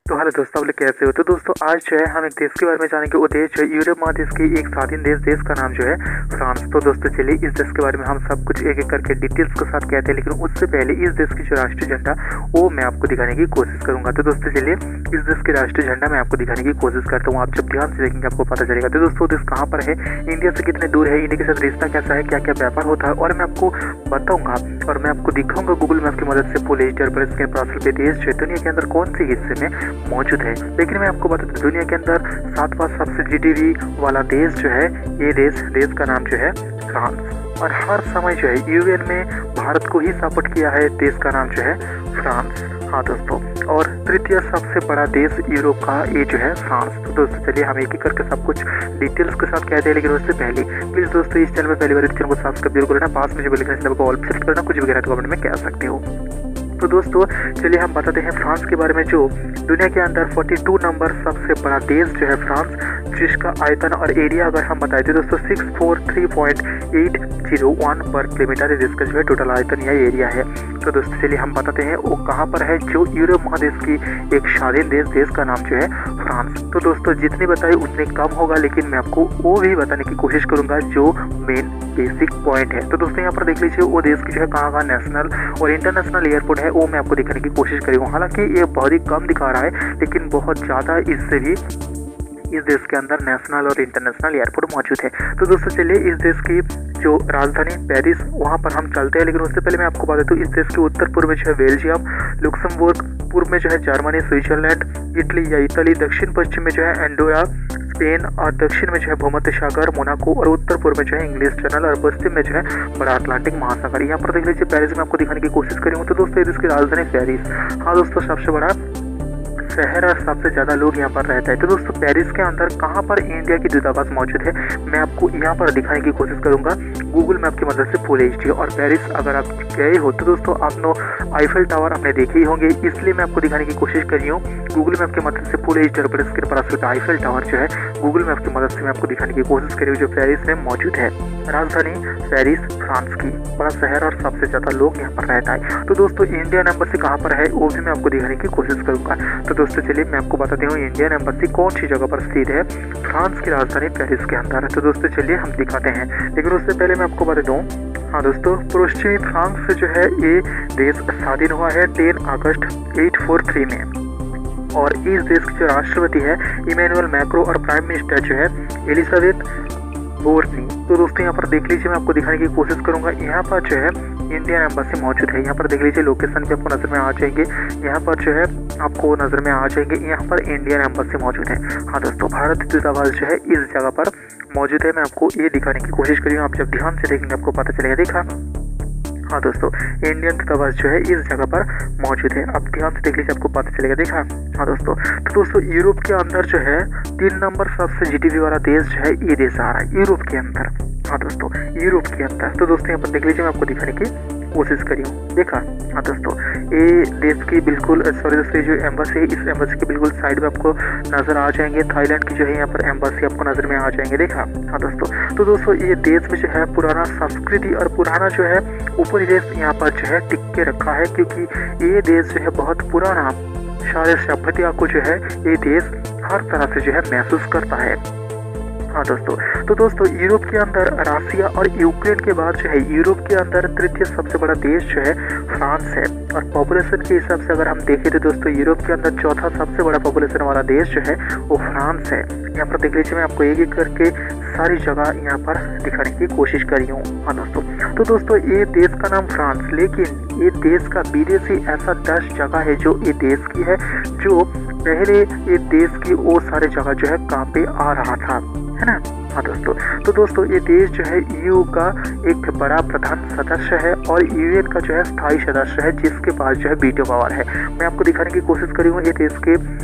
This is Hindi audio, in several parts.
तो हेलो दोस्तों, आप लोग कैसे हो। तो दोस्तों आज जो है हम एक देश के बारे में जानेंगे। वो देश जो है यूरोप महादेश की एक स्वाधीन देश का नाम जो है फ्रांस। तो दोस्तों चलिए इस देश के बारे में हम सब कुछ एक एक करके डिटेल्स के साथ कहते हैं, लेकिन उससे पहले इस देश की जो राष्ट्रीय झंडा वो मैं आपको दिखाने की कोशिश करूंगा। तो दोस्तों चलिए इस देश की राष्ट्रीय झंडा मैं आपको दिखाने की कोशिश करता हूँ। आप जब ध्यान से देखेंगे आपको पता चलेगा। तो दोस्तों देश कहाँ पर है, इंडिया से कितने दूर है, इंडिया के साथ रिश्ता कैसा है, क्या क्या व्यापार होता है, और मैं आपको बताऊंगा और मैं आपको दिखाऊंगा गूगल मैप की मदद से फुल एडिटर पर इसके पार्सल पे देश जो है दुनिया के अंदर कौन से हिस्से में मौजूद है। लेकिन मैं आपको बता दूं दुनिया के अंदर 7वां सबसे जीडीपी वाला देश जो है ये देश का नाम जो है फ्रांस। और हर समय जो है यूएन में भारत को ही सपोर्ट किया है देश का नाम जो है फ्रांस। हाँ दोस्तों, और तृतीय सबसे बड़ा देश यूरोप का ये जो है फ्रांस। तो दोस्तों चलिए हम एक एक करके सब कुछ डिटेल्स के साथ कहते हैं, लेकिन उससे पहले प्लीज दोस्तों इस चैनल में पहली बार चैनल को सब्सक्राइब जरूर करना, पास में जो बेल आइकन है उसको ऑल पे सेट करना, कुछ वगैरह तो कमेंट में कह सकते हो। तो दोस्तों चलिए हम बताते हैं फ्रांस के बारे में, जो दुनिया के अंदर 42 नंबर सबसे बड़ा देश जो है फ्रांस, जिसका आयतन और एरिया अगर हम बताए तो दोस्तों 643.801 वर्ग किलोमीटर है, जिसका जो है टोटल आयतन या एरिया है। तो दोस्तों चलिए हम बताते हैं वो कहाँ पर है, जो यूरोप महादेश की एक स्वाधीन देश का नाम जो है फ्रांस। तो दोस्तों जितनी बताए उतने कम होगा, लेकिन मैं आपको वो भी बताने की कोशिश करूंगा जो मेन बेसिक पॉइंट है। तो दोस्तों यहाँ पर देख लीजिए वो देश की जो है कहाँ नेशनल और इंटरनेशनल एयरपोर्ट है, वो मैं आपको दिखाने की कोशिश करूँगा। हालांकि ये बहुत ही कम दिखा रहा है, लेकिन बहुत ज़्यादा इससे भी इस देश के अंदर नेशनल और इंटरनेशनल एयरपोर्ट मौजूद है। तो दोस्तों चलिए इस देश की जो राजधानी पेरिस वहाँ पर हम चलते हैं, लेकिन उससे पहले मैं आपको बता दूँ इस देश के उत्तर पूर्व में जो है बेल्जियम, लुक्समबर्ग, पूर्व में जो है जर्मनी, स्विट्जरलैंड, इटली या इटली, दक्षिण पश्चिम में जो है एंडोरा, स्पेन, और दक्षिण में जो है भूमध्य सागर, मोनाको, और उत्तर पूर्व में जो है इंग्लिश चैनल, और पश्चिम में जो है बड़ा अटलांटिक महासागर। यहाँ पर देख लीजिए पेरिस में आपको दिखाने की कोशिश करूँगा। तो दोस्तों इस की राजधानी पेरिस, हाँ दोस्तों सबसे बड़ा शहर और सबसे ज़्यादा लोग यहाँ पर रहता है। तो दोस्तों पेरिस के अंदर कहाँ पर इंडिया की दूतावास मौजूद है, मैं आपको यहाँ पर दिखाने की कोशिश करूँगा गूगल मैप की मदद से फुल एचडी। और पेरिस अगर आप गए हो तो दोस्तों आपने आईफेल टावर आपने देखे ही होंगे, इसलिए मैं आपको दिखाने की कोशिश कर रही हूँ गूगल मैप की मदद से फुल एचडी पर इसके पास आईफेल टावर जो है गूगल मैप की मदद से मैं आपको दिखाने की कोशिश कर रही हूँ, जो पेरिस में मौजूद है। राजधानी पेरिस फ्रांस की, बड़ा शहर और सबसे ज़्यादा लोग यहाँ पर रहता है। तो दोस्तों इंडिया नंबर से कहाँ पर है वो भी मैं आपको दिखाने की कोशिश करूँगा। तो दोस्तों चलिए मैं आपको बताती हूँ इंडियन एम्बेसी कौन सी जगह पर स्थित है फ्रांस की राजधानी पेरिस के अंदर। तो दोस्तों चलिए हम दिखाते हैं, लेकिन उससे पहले मैं आपको बता दूँ, हाँ दोस्तों पश्चिमी फ्रांस से जो है ये देश स्वाधीन हुआ है 10 अगस्त 843 में। और इस देश के जो राष्ट्रपति है इमैनुअल मैक्रो, और प्राइम मिनिस्टर जो है एलिजाबेथ बोर्नी। तो दोस्तों यहाँ पर देख लीजिए मैं आपको दिखाने की कोशिश करूँगा। यहाँ पर जो है इंडियन एम्बेसी मौजूद है। यहाँ पर देख लीजिए लोकेशन भी आपको नज़र में आ जाएंगे, यहाँ पर जो है आपको नज़र में आ जाएंगे, यहाँ पर इंडियन एम्बेसी मौजूद है। हाँ दोस्तों भारत दूतावास जो है इस जगह पर मौजूद है, मैं आपको ये दिखाने की कोशिश करी हूँ। आप जब ध्यान से देखेंगे आपको पता चलेगा। देखा, हाँ दोस्तों इंडियन दूतावास जो है इस जगह पर मौजूद है, आप ध्यान से देख लीजिए आपको पता चलेगा। देखा, हाँ दोस्तों। तो दोस्तों यूरोप के अंदर जो है 3 नंबर सबसे जीडीपी वाला देश जो है ये देश आ रहा है यूरोप के अंदर। हाँ दोस्तों यूरोप के अंदर। तो दोस्तों यहाँ पर देख लीजिए मैं आपको दिखाने की कोशिश करी हूँ। देखा, हाँ दोस्तों ये देश की बिल्कुल सॉरी दोस्तों जो एम्बेसी है इस एम्बेसी के बिल्कुल साइड में आपको नजर आ जाएंगे थाईलैंड की जो है यहाँ पर एम्बेसी आपको नजर में आ जाएंगे। देखा, हाँ दोस्तों। तो दोस्तों ये देश में जो है पुराना संस्कृति और पुराना जो है उपनिवेश यहाँ पर जो है टिक के रखा है, क्योंकि ये देश जो है बहुत पुराना सारे सभ्यता को जो है ये देश हर तरह से जो है महसूस करता है। हाँ दोस्तों। तो दोस्तों यूरोप के अंदर रशिया और यूक्रेन के बाद जो है यूरोप के अंदर तृतीय सबसे बड़ा देश जो है फ्रांस है। और पॉपुलेशन के हिसाब से अगर हम देखें तो दोस्तों यूरोप के अंदर चौथा सबसे बड़ा पॉपुलेशन वाला देश जो है वो फ्रांस है। यहाँ पर देख लीजिए मैं आपको एक एक करके सारी जगह यहाँ पर दिखाने की कोशिश करी हूँ। हाँ दोस्तों। तो दोस्तों ये देश का नाम फ्रांस, लेकिन ये देश का विदेशी ऐसा 10 जगह है जो ये देश की है, जो पहले ये देश की वो सारे जगह जो है कहाँ पे आ रहा था, है ना। हाँ दोस्तों। तो दोस्तों ये देश जो है ईयू का एक बड़ा प्रधान सदस्य है और यूएन का जो है स्थायी सदस्य है, जिसके पास जो है वीटो पावर है। मैं आपको दिखाने की कोशिश करी हूँ ये देश के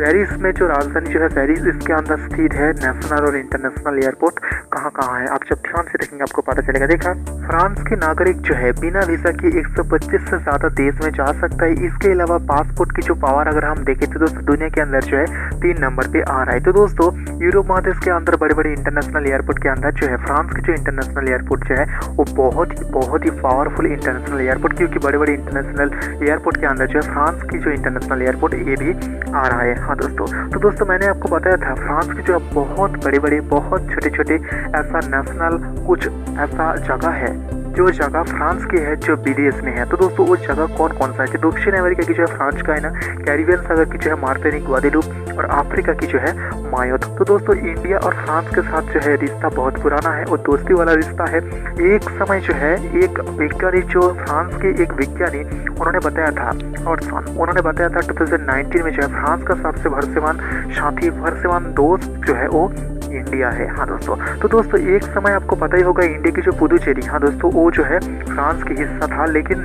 पेरिस में जो राजधानी जो है पेरिस, इसके अंदर स्थित है नेशनल और इंटरनेशनल एयरपोर्ट कहाँ है। आप जब ध्यान से देखेंगे आपको पता चलेगा। देखा, फ्रांस के नागरिक जो है बिना वीजा के 125 से ज्यादा देश में जा सकता है। इसके अलावा पासपोर्ट की जो पावर अगर हम देखें तो दोस्तों दुनिया के अंदर जो है 3 नंबर पे आ रहा है। तो दोस्तों यूरोप महादेश के अंदर बड़े बड़े इंटरनेशनल एयरपोर्ट के अंदर जो है फ्रांस की जो इंटरनेशनल एयरपोर्ट जो है वो बहुत ही पावरफुल इंटरनेशनल एयरपोर्ट, क्योंकि बड़े बड़े इंटरनेशनल एयरपोर्ट के अंदर जो है फ्रांस की जो इंटरनेशनल एयरपोर्ट ये भी आ रहा है। हाँ दोस्तों, तो दोस्तों मैंने आपको बताया था फ्रांस की जो बहुत बड़े बड़े बहुत छोटे छोटे ऐसा नेशनल कुछ ऐसा जगह है जो जगह फ्रांस की है जो विदेश में है। तो दोस्तों वो जगह कौन कौन सा है? जो दक्षिण अमेरिका की जो है फ्रांस का है ना कैरिबियन सागर की जो है मार्टिनिक, ग्वादेलूप, और अफ्रीका की जो है मायोत। तो दोस्तों इंडिया और फ्रांस के साथ जो है रिश्ता बहुत पुराना है और दोस्ती वाला रिश्ता है। एक समय जो है एक वैज्ञानिक जो फ्रांस के एक वैज्ञानिक उन्होंने बताया था 2019 में जो है फ्रांस का सबसे भरोसेमंद दोस्त जो है वो इंडिया है। हाँ दोस्तों, तो दोस्तों एक समय आपको पता ही होगा इंडिया की जो पुदुचेरी, हाँ दोस्तों वो जो है फ्रांस की हिस्सा था, लेकिन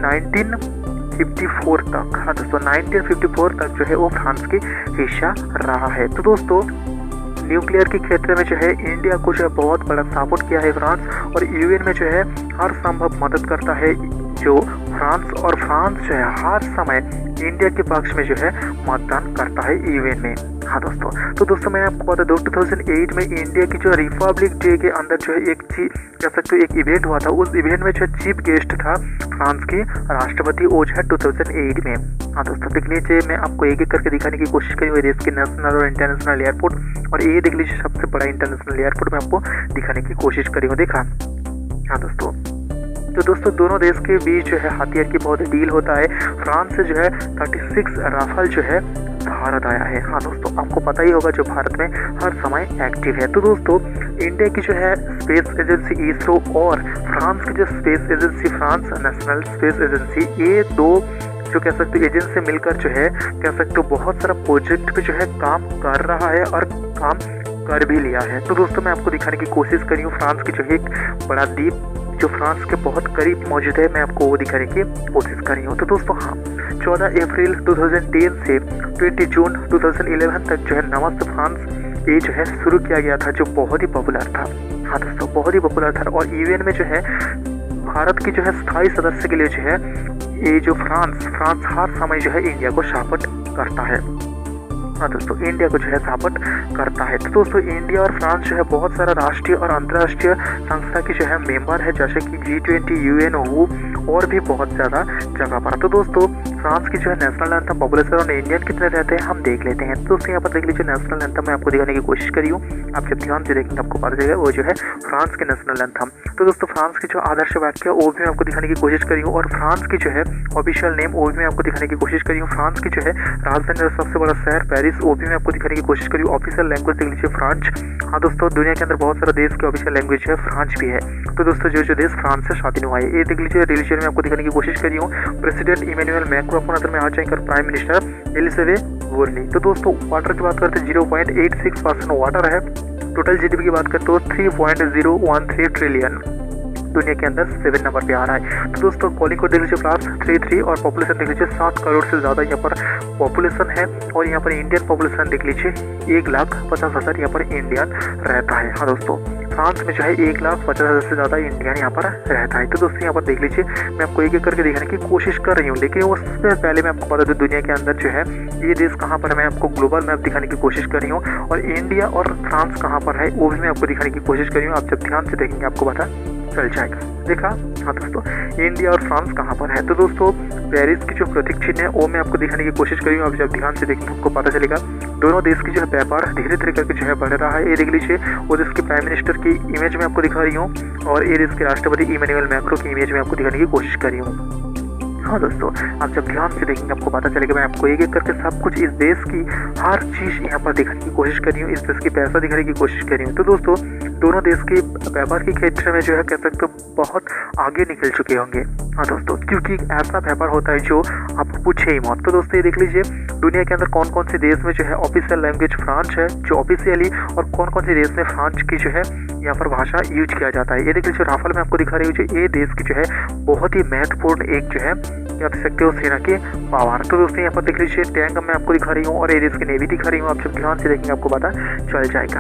1954 तक, हाँ दोस्तों 1954 तक जो है वो फ्रांस की हिस्सा रहा है। तो दोस्तों न्यूक्लियर के क्षेत्र में जो है इंडिया को जो है बहुत बड़ा सपोर्ट किया है फ्रांस, और यूएन में जो है हर संभव मदद करता है जो फ्रांस, और फ्रांस जो है हर समय इंडिया के पक्ष में जो है मतदान करता है यूएन में। हाँ दोस्तों, तो दोस्तों मैं आपको बता दूं 2008 में इंडिया की जो रिपब्लिक डे के अंदर जो है एक इवेंट हुआ था। उस इवेंट में जो चीफ गेस्ट था फ्रांस के राष्ट्रपति, वो जो है 2008 में। हाँ दोस्तों देख लीजिए, मैं आपको एक एक करके दिखाने की कोशिश करी हुई देश के नेशनल और इंटरनेशनल एयरपोर्ट, और ये देख लीजिए सबसे बड़ा इंटरनेशनल एयरपोर्ट मैं आपको दिखाने की कोशिश करी हूँ। देखा, हाँ दोस्तों, तो दोस्तों दोनों देश के बीच जो है हथियार की बहुत डील होता है। फ्रांस से जो है 36 राफेल जो है भारत आया है। हाँ दोस्तों, आपको पता ही होगा जो भारत में हर समय एक्टिव है। तो दोस्तों इंडिया की जो है स्पेस एजेंसी इसरो और फ्रांस की जो space agency France national space agency, ये दो जो कह सकते एजेंसी मिलकर जो है कह सकते हो बहुत सारा प्रोजेक्ट पे जो है काम कर रहा है और काम कर भी लिया है। तो दोस्तों मैं आपको दिखाने की कोशिश करी हूँ फ्रांस की जो है एक बड़ा द्वीप जो फ्रांस के बहुत करीब मौजूद है, मैं आपको वो दिखाने की कोशिश करी हूँ। तो दोस्तों हाँ, 14 अप्रैल 2010 से 20 जून 2011 तक जो है नमस्ते फ्रांस ये जो है शुरू किया गया था, जो बहुत ही पॉपुलर था। हाँ दोस्तों बहुत ही पॉपुलर था, और यूएन में जो है भारत की जो है स्थायी सदस्य के लिए जो है ये जो फ्रांस हर समय जो है इंडिया को सपोर्ट करता है। हाँ दोस्तों इंडिया को जो है सपोर्ट करता है। तो दोस्तों इंडिया और फ्रांस जो है बहुत सारा राष्ट्रीय और अंतर्राष्ट्रीय संस्था की जो है मेंबर है, जैसे कि G20, यूएन, WHO और भी बहुत ज़्यादा जगह पर। तो दोस्तों फ्रांस की जो है नेशनल एंथम पॉपुलेशन और इंडियन कितने रहते हैं हम देख लेते हैं। तो दोस्तों यहाँ पर देख लीजिए नेशनल एंथम मैं आपको दिखाने की कोशिश करी हूँ। आप जब ध्यान से देखेंगे आपको पता चलेगा वो जो है फ्रांस के नेशनल एंथम। तो दोस्तों फ्रांस की जो आदर्श वाक्य वो भी मैं आपको दिखाने की कोशिश करी हूँ, और फ्रांस की जो है ऑफिशियल नेम वो भी मैं आपको दिखाने की कोशिश करी हूँ। फ्रांस की जो है राजधानी और सबसे बड़ा शहर पेरिस, वो भी मैं आपको दिखाने की कोशिश करी हूँ। ऑफिशियल लैंग्वेज देख लीजिए फ्रेंच। हाँ दोस्तों दुनिया के अंदर बहुत सारे देश की ऑफिशियल लैंग्वेज है, फ्रांस भी है। तो दोस्तों जो देश फ्रांस से स्वाधीन हुआ है ये देख लीजिए। रिलीजन में आपको दिखाने की कोशिश करी हूँ। प्रेसिडेंट इमैनुअल मैक्रो अपने अंदर में आ जाएंगे, और प्राइम मिनिस्टर एलिजाबेथ बोर्नी। तो दोस्तों वाटर की बात करते हैं 0.86% वाटर है। टोटल जीडीपी की बात करते तो 3.013 ट्रिलियन, दुनिया के अंदर 7 नंबर पे आ रहा है। तो दोस्तों कॉलिंग को देख लीजिए +33, और पॉपुलेशन देख लीजिए 7 करोड़ से ज़्यादा यहाँ पर पॉपुलेशन है। और यहाँ पर इंडियन पॉपुलेशन देख लीजिए 1,50,000 यहाँ पर इंडियन रहता है। हाँ दोस्तों फ्रांस में जो है 1,50,000 से ज़्यादा इंडियन यहाँ पर रहता है। तो दोस्तों यहाँ पर देख लीजिए, मैं आपको एक एक करके दिखाने की कोशिश कर रही हूँ, लेकिन उससे पहले मैं आपको बता दूँ दुनिया के अंदर जो है ये देश कहाँ पर है, मैं आपको ग्लोबल मैप दिखाने की कोशिश कर रही हूँ। और इंडिया और फ्रांस कहाँ पर है वो भी मैं आपको दिखाने की कोशिश कर रही हूँ। आप जब ध्यान से देखेंगे आपको पता चल जाएगा। देखा, हाँ दोस्तों इंडिया और फ्रांस कहाँ पर है। तो दोस्तों पेरिस की जो प्रतीक चिन्ह है वो मैं आपको दिखाने की कोशिश करी हूँ। आप जब ध्यान से देखेंगे आपको पता चलेगा दोनों देश की जो है व्यापार धीरे धीरे करके जो है बढ़ रहा है। ये देख लीजिए, वो देश के प्राइम मिनिस्टर की इमेज में आपको दिखा रही हूँ, और ये देश के राष्ट्रपति इमैनुअल मैक्रो की इमेज में आपको दिखाने की कोशिश करी हूँ। हाँ दोस्तों आप जब ध्यान से देखेंगे आपको पता चलेगा, मैं आपको एक एक करके सब कुछ इस देश की हर चीज़ यहाँ पर दिखाने की कोशिश कर रही हूँ, इस देश की पैसा दिखाने की कोशिश कर रही हूँ। तो दोस्तों दोनों देश के व्यापार के क्षेत्र में जो है कह सकते हो बहुत आगे निकल चुके होंगे। हाँ दोस्तों, क्योंकि ऐसा व्यापार होता है जो आपको पूछे ही मत। तो दोस्तों ये देख लीजिए दुनिया के अंदर कौन कौन से देश में जो है ऑफिशियल लैंग्वेज फ्रांस है जो ऑफिशियली, और कौन कौन से देश में फ्रांस की जो है यहाँ पर भाषा यूज किया जाता है। ये देख लीजिए राफेल में आपको दिखा रही हूँ जो ये देश की जो है बहुत ही महत्वपूर्ण एक जो है क्या देख सकते हो सेना के पावर। तो दोस्तों यहाँ पर देख लीजिए टैंक मैं आपको दिखा रही हूँ और ये देश की नेवी दिखा रही हूँ। आप जब ध्यान से देखेंगे आपको पता चल जाएगा।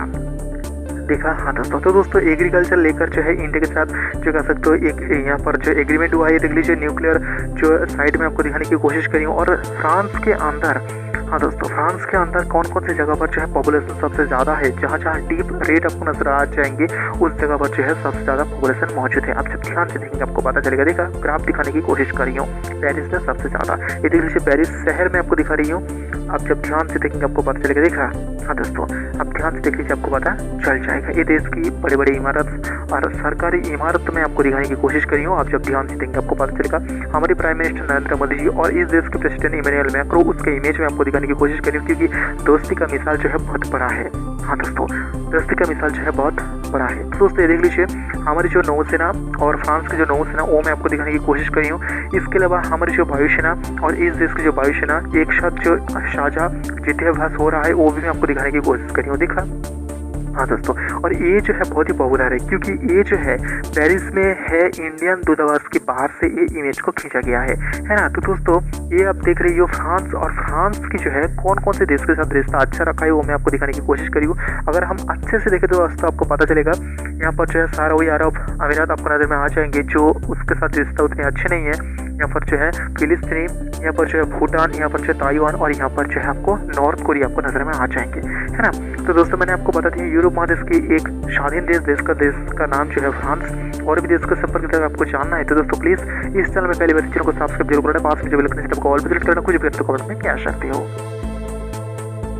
देखा। हाँ दोस्तों, तो दोस्तों एग्रीकल्चर लेकर जो है इंडिया के साथ जो कह सकते हो एक यहाँ पर जो एग्रीमेंट हुआ है, देख लीजिए न्यूक्लियर जो साइड में आपको दिखाने की कोशिश करी हूँ। और फ्रांस के अंदर, हाँ दोस्तों, फ्रांस के अंदर कौन कौन सी जगह पर जो है पॉपुलेशन सबसे ज़्यादा है, जहाँ जहाँ डीप रेड आपको नजर आ जाएंगे उस जगह पर जो है सबसे ज़्यादा पॉपुलेशन मौजूद है। आप जब ध्यान से देखेंगे आपको पता चलेगा। देखा, ग्राफ दिखाने की कोशिश कर रही हूँ, पेरिस में सबसे ज़्यादा। ये देख लीजिए पेरिस शहर में आपको दिखा रही हूँ। आप जब ध्यान से देखेंगे आपको पता चलेगा। देखा। हाँ दोस्तों, आप ध्यान से देख लीजिए आपको पता चल जाएगा। ये देश की बड़ी बड़ी इमारत और सरकारी इमारत में आपको दिखाने की कोशिश करी हूँ। आप जब ध्यान से देखेंगे आपको पता चलेगा। हमारे प्राइम मिनिस्टर नरेंद्र मोदी जी और इस देश के प्रेसिडेंट इमैनुअल मैक्रो उसके इमेज में आपको दिखाने की कोशिश करी हूँ, क्योंकि दोस्ती का मिसाल जो है बहुत बड़ा है। हाँ दोस्तों, दोस्ती का मिसाल जो है बहुत बड़ा है। तो दोस्तों ये देख लीजिए हमारी जो नौसेना और फ्रांस की जो नौसेना वो मैं आपको दिखाने की कोशिश करी हूँ। इसके अलावा हमारी जो वायुसेना और इस देश की जो वायुसेना एक साथ जो साझा युद्धाभ्यास हो रहा है वो भी मैं आपको दिखाने की कोशिश करी हूँ। देखा। हाँ दोस्तों, और ये जो है बहुत ही पॉपुलर है क्योंकि ये जो है पेरिस में है इंडियन दूतावास के बाहर से ये इमेज को खींचा गया है ना। तो दोस्तों ये आप देख रही हो फ्रांस, और फ्रांस की जो है कौन कौन से देश के साथ रिश्ता अच्छा रखा है वो मैं आपको दिखाने की कोशिश करी हूँ। अगर हम अच्छे से देखें तो दोस्तों आपको पता चलेगा यहाँ पर जो है सारा अरब अमीरात आपको नज़र में आ जाएंगे जो उसके साथ रिश्ता उतने अच्छे नहीं है। यहाँ पर जो है फिलिस्तीनी, यहाँ पर जो है भूटान, यहाँ पर जो है ताइवान, और यहाँ पर जो है आपको नॉर्थ कोरिया आपको नजर में आ जाएंगे, है ना। तो दोस्तों मैंने आपको बता दी यूरोप महादेश की एक स्वाधीन देश का नाम जो है फ्रांस। और भी देश के संपर्क अगर आपको जानना है तो दोस्तों प्लीज इस चैनल में पहले बार चैनल को सब्सक्राइब जरूर करना, पास में जो बेल आइकन को ऑल पे क्लिक करना, कुछ भी कमेंट में कह सकते हो।